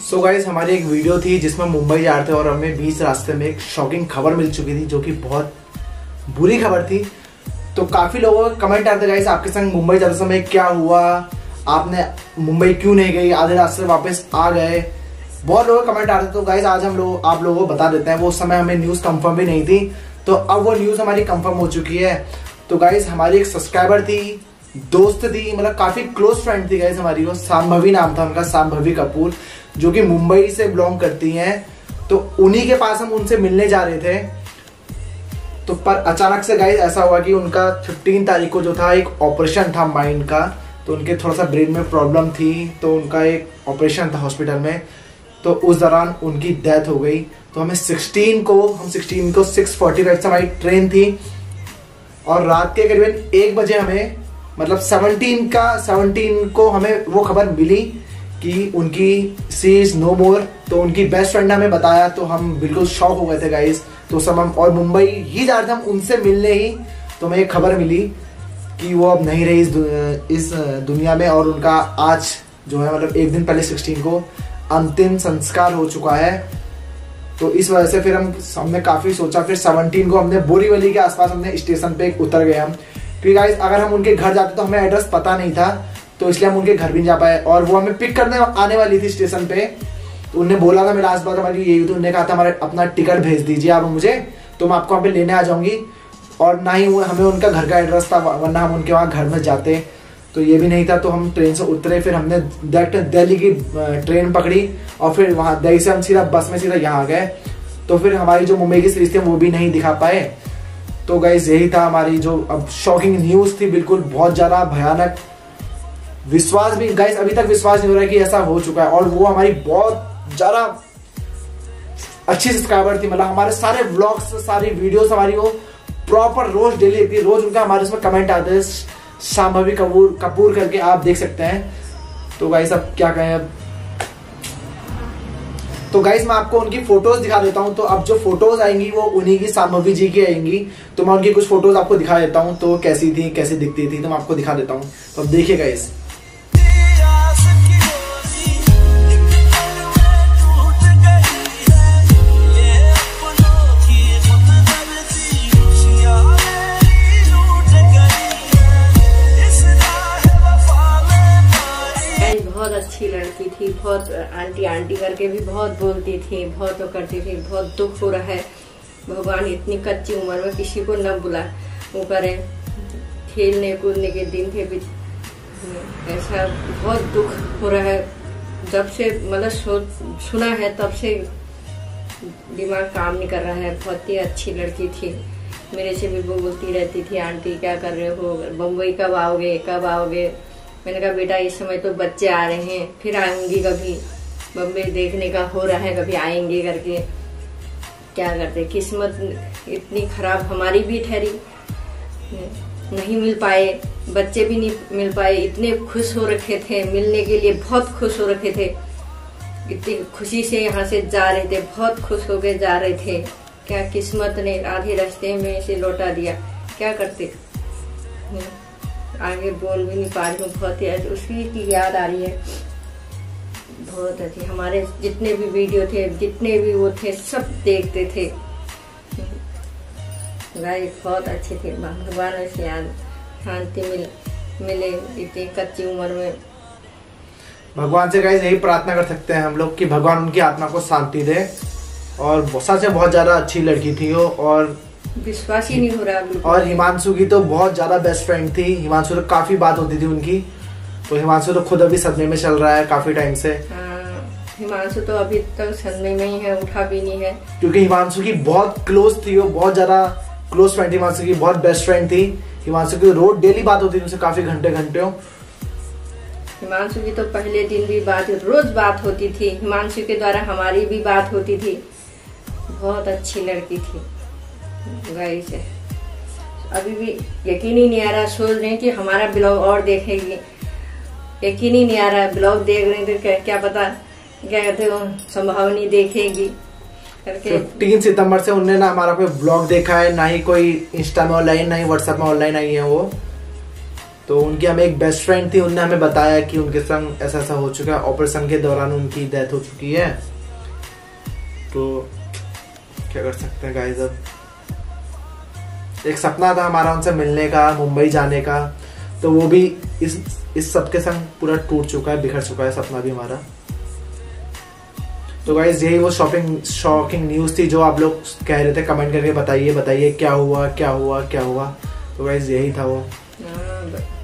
So guys हमारी एक video थी जिसमें मुंबई जा रहे थे और हमें बीच रास्ते में एक शॉकिंग खबर मिल चुकी थी जो कि बहुत बुरी खबर थी। तो काफी लोगों का कमेंट आते गाइस, आपके संग मुंबई जाते समय क्या हुआ, आपने मुंबई क्यों नहीं गई, आधे रास्ते वापस आ गए, बहुत लोगों के कमेंट आ रहे थे। तो गाइस आज हम लोग आप लोगों को बता देते हैं, वो उस समय हमें न्यूज कंफर्म भी नहीं थी, तो अब वो न्यूज हमारी कंफर्म हो चुकी है। तो गाइस हमारी एक सब्सक्राइबर थी, दोस्त थी, मतलब काफी क्लोज फ्रेंड थी गाइस हमारी, वो शांभवी नाम था उनका, शांभवी कपूर, जो कि मुंबई से बिलोंग करती हैं। तो उन्हीं के पास हम उनसे मिलने जा रहे थे। तो पर अचानक से गाइस ऐसा हुआ कि उनका 15 तारीख को जो था एक ऑपरेशन था माइंड का, तो उनके थोड़ा सा ब्रेन में प्रॉब्लम थी, तो उनका एक ऑपरेशन था हॉस्पिटल में, तो उस दौरान उनकी डेथ हो गई। तो हमें 16 को 6:45 से हमारी ट्रेन थी और रात के करीबन 1 बजे हमें, मतलब 17 को हमें वो खबर मिली कि उनकी सी इज नो मोर। तो उनकी बेस्ट फ्रेंड ने हमें बताया, तो हम बिल्कुल शॉक हो गए थे गाइस। तो सब हम और मुंबई ही जा रहे थे हम उनसे मिलने ही, तो हमें एक खबर मिली कि वो अब नहीं रही इस दुनिया में, और उनका आज जो है मतलब 1 दिन पहले 16 को अंतिम संस्कार हो चुका है। तो इस वजह से फिर हमने काफी सोचा, फिर 17 को हमने बोरीवली के आसपास हमने स्टेशन पे उतर गए हम, क्योंकि गाइस अगर हम उनके घर जाते तो हमें एड्रेस पता नहीं था, तो इसलिए हम उनके घर भी नहीं जा पाए। और वो हमें पिक करने आने वाली थी स्टेशन पे, तो उन्होंने बोला था, मेरा आसपास हमारी यही थी, उन्होंने कहा था हमारे अपना टिकट भेज दीजिए आप मुझे, तो मैं आपको वहाँ पे लेने आ जाऊंगी। और ना ही हमें उनका घर का एड्रेस था, वरना हम उनके वहाँ घर में जाते, तो ये भी नहीं था। तो हम ट्रेन से उतरे, फिर हमने डायरेक्ट दिल्ली की ट्रेन पकड़ी और फिर वहाँ दिल्ली से हम सीधा बस में सीधा यहाँ आ गए। तो फिर हमारी जो मुंबई की सीरीज थी वो भी नहीं दिखा पाए। तो गाइस यही था हमारी जो अब शॉकिंग न्यूज थी, बिल्कुल बहुत ज्यादा भयानक। विश्वास भी गाइस अभी तक विश्वास नहीं हो रहा है कि ऐसा हो चुका है। और वो हमारी बहुत ज्यादा अच्छी सब्सक्राइबर थी, मतलब हमारे सारे व्लॉग्स, सारी वीडियोस हमारी वो प्रॉपर रोज डेली देखती, रोज उनका हमारे उसमें कमेंट आते हैं शांभवी कपूर करके, आप देख सकते हैं। तो गाइस अब क्या कहें अब। तो गाइस मैं आपको उनकी फोटोज दिखा देता हूं। तो अब जो फोटोज आएंगी वो उन्हीं की, शांभवी जी की आएंगी। तो मैं उनकी कुछ फोटोज आपको दिखा देता हूं, तो कैसी थी, कैसी दिखती थी, तो मैं आपको दिखा देता हूं। तो अब देखिए गाइस। बहुत अच्छी लड़की थी, बहुत आंटी करके भी बहुत बोलती थी, बहुत वो करती थी। बहुत दुख हो रहा है, भगवान इतनी कच्ची उम्र में किसी को न बुला वो करे। खेलने कूदने के दिन थे भी, ऐसा बहुत दुख हो रहा है। जब से मतलब सुना है तब से दिमाग काम नहीं कर रहा है। बहुत ही अच्छी लड़की थी, मेरे से भी वो बोलती रहती थी, आंटी क्या कर रहे हो, बम्बई कब आओगे, कब आओगे। मैंने कहा बेटा इस समय तो बच्चे आ रहे हैं, फिर आऊंगी, कभी बम्बई देखने का हो रहा है, कभी आएंगे करके। क्या करते, किस्मत इतनी खराब हमारी भी ठहरी, नहीं मिल पाए, बच्चे भी नहीं मिल पाए। इतने खुश हो रखे थे, मिलने के लिए बहुत खुश हो रखे थे, इतनी खुशी से यहाँ से जा रहे थे, बहुत खुश होके जा रहे थे। क्या किस्मत ने आधे रास्ते में से लौटा दिया, क्या करते। आगे बोल भी नहीं पा रही हूँ, बहुत ही उसकी की याद आ रही है। बहुत अच्छी, हमारे जितने भी वीडियो थे, जितने भी वो थे, सब देखते थे। गाइस बहुत अच्छे थे, भगवान से याद शांति मिले इतनी कच्ची उम्र में। भगवान से गाइस यही प्रार्थना कर सकते हैं हम लोग कि भगवान उनकी आत्मा को शांति दे। और सच में बहुत ज्यादा अच्छी लड़की थी वो, और विश्वास ही नहीं हो रहा। और हिमांशु की तो बहुत ज्यादा बेस्ट फ्रेंड थी, हिमांशु तो काफी बात होती थी उनकी। तो हिमांशु तो खुद अभी सदमे में चल रहा है काफी टाइम से। हिमांशु तो अभी तक सदमे में ही है, उठा भी नहीं है, क्योंकि हिमांशु की बहुत क्लोज थी, वो बहुत ज्यादा क्लोज फ्रेंड थी, हिमांशु की बहुत बेस्ट फ्रेंड थी। हिमांशु की रोज डेली बात होती थी उनसे, काफी घंटे। हिमांशु की तो पहले दिन भी रोज बात होती थी, हिमांशु के द्वारा हमारी भी बात होती थी। बहुत अच्छी लड़की थी गाइस। अभी भी यकीन ही नहीं आ रहा, सोच रहे हैं कि हमारा ब्लॉग और देखेगी, यकीन ही नहीं आ रहा। ब्लॉग देख रहे थे, क्या पता क्या कहते हो, संभावनी देखेगी करके। 15 सितंबर से उन्होंने ना हमारा कोई ब्लॉग देखा है, ना ही कोई इंस्टा में ऑनलाइन, ना ही व्हाट्सएप में ऑनलाइन आई है वो। तो उनकी हमें एक बेस्ट फ्रेंड थी, उनने हमें बताया कि उनके संग ऐसा ऐसा हो चुका है, ऑपरेशन के दौरान उनकी डेथ हो चुकी है। तो क्या कर सकते हैं गाइस, अब एक सपना था हमारा उनसे मिलने का, मुंबई जाने का, तो वो भी इस सब के संग पूरा टूट चुका है, बिखर चुका है सपना भी हमारा। तो गाइस यही वो शॉकिंग न्यूज थी जो आप लोग कह रहे थे, कमेंट करके बताइए क्या हुआ क्या हुआ क्या हुआ। तो गाइस यही था वो।